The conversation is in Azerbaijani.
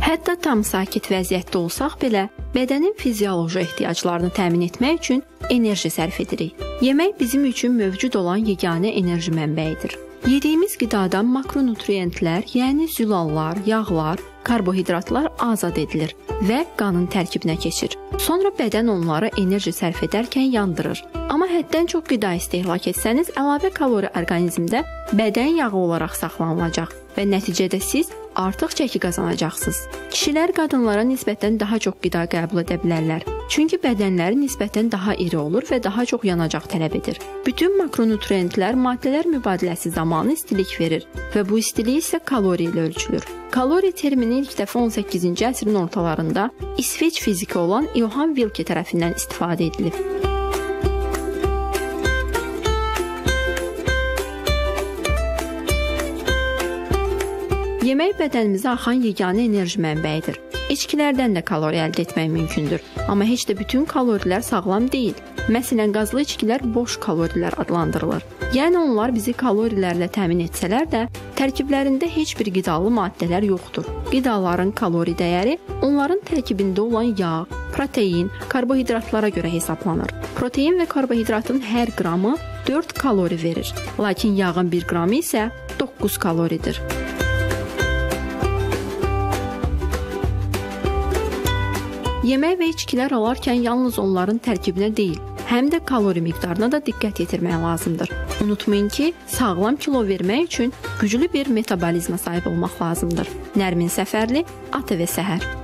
Hətta tam sakit vəziyyətdə olsaq belə, bədənin fizioloji ehtiyaclarını təmin etmək üçün enerji sərf edirik. Yemək bizim üçün mövcud olan yeganə enerji mənbəyidir. Yediyimiz qidadan makronutriyentlər, yəni zülallar, yağlar, karbohidratlar azad edilir və qanın tərkibinə keçir. Sonra bədən onları enerji sərf edərkən yandırır. Amma həddən çox qida istehlak etsəniz, əlavə kalori orqanizmdə bədən yağı olaraq saxlanılacaq və nəticədə siz artıq çəki qazanacaqsınız. Kişilər qadınlara nisbətən daha çox qida qəbul edə bilərlər. Çünki bədənləri nisbətən daha iri olur və daha çox yanacaq tələb edir. Bütün makronutriyentlər maddələr mübadiləsi zamanı istilik verir və bu istilik isə kalori ilə ölçülür. Kalori termini ilk dəfə 18-ci əsrin ortalarında İsveç fiziki olan Johann Wilke tərəfindən istifadə edilib. Yemək bədənimizə axan yeganə enerji mənbəyidir. İçkilərdən də kalori əldə etmək mümkündür. Amma heç də bütün kalorilər sağlam deyil. Məsələn, qazlı içkilər boş kalorilər adlandırılır. Yəni onlar bizi kalorilərlə təmin etsələr də, tərkiblərində heç bir qidalı maddələr yoxdur. Qidaların kalori dəyəri onların tərkibində olan yağ, protein, karbohidratlara görə hesablanır. Protein və karbohidratın hər qramı 4 kalori verir. Lakin yağın 1 qramı isə 9 kaloridir. Yemək və içkilər alarkən yalnız onların tərkibinə deyil, həm də kalori miqdarına da diqqət yetirmək lazımdır. Unutmayın ki, sağlam kilo vermək üçün güclü bir metabolizma sahib olmaq lazımdır. Nərmin Səfərli, ATV Səhər.